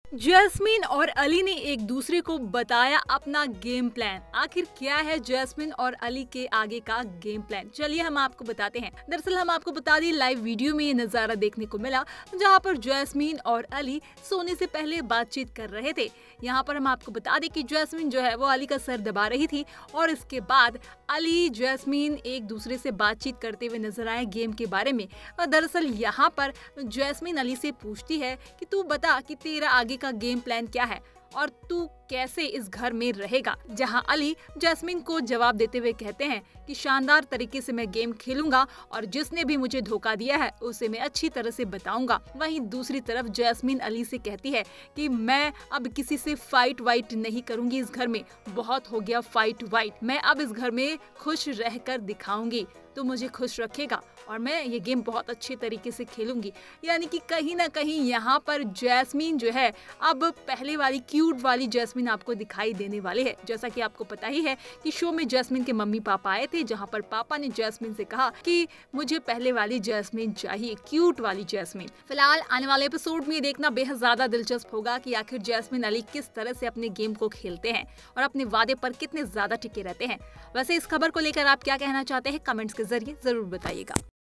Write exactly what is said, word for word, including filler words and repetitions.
Jasmine और अली ने एक दूसरे को बताया अपना गेम प्लान। आखिर क्या है जैस्मीन और अली के आगे का गेम प्लान, चलिए हम आपको बताते हैं। दरअसल हम आपको बता दें, लाइव वीडियो में ये नजारा देखने को मिला जहां पर जैस्मीन और अली सोने से पहले बातचीत कर रहे थे। यहाँ पर हम आपको बता दें कि जैस्मीन जो है वो अली का सर दबा रही थी और इसके बाद अली जैस्मीन एक दूसरे से बातचीत करते हुए नजर आए गेम के बारे में। और दरअसल यहाँ पर जैस्मीन अली से पूछती है कि तू बता कि तेरा आगे का गेम प्लान क्या है और तू कैसे इस घर में रहेगा। जहां अली जैस्मीन को जवाब देते हुए कहते हैं कि शानदार तरीके से मैं गेम खेलूंगा और जिसने भी मुझे धोखा दिया है उसे मैं अच्छी तरह से बताऊंगा। वहीं दूसरी तरफ जैस्मीन अली से कहती है कि मैं अब किसी से फाइट वाइट नहीं करूंगी इस घर में, बहुत हो गया फाइट वाइट। मैं अब इस घर में खुश रहकर दिखाऊंगी, तो मुझे खुश रखेगा और मैं ये गेम बहुत अच्छे तरीके से खेलूंगी। यानी कि कहीं ना कहीं यहाँ पर जैस्मीन जो है अब पहले वाली क्यूट वाली जैस्मीन आपको दिखाई देने वाली है। जैसा कि आपको पता ही है कि शो में जैस्मीन के मम्मी पापा आए थे, जहाँ पर पापा ने जैस्मीन से कहा कि मुझे पहले वाली जैस्मीन चाहिए, क्यूट वाली जैस्मीन। फिलहाल आने वाले एपिसोड में देखना बेहद ज्यादा दिलचस्प होगा कि आखिर जैस्मीन अली किस तरह से अपने गेम को खेलते हैं और अपने वादे पर कितने ज्यादा टिके रहते हैं। वैसे इस खबर को लेकर आप क्या कहना चाहते हैं, कमेंट्स के जरिए जरूर बताइएगा।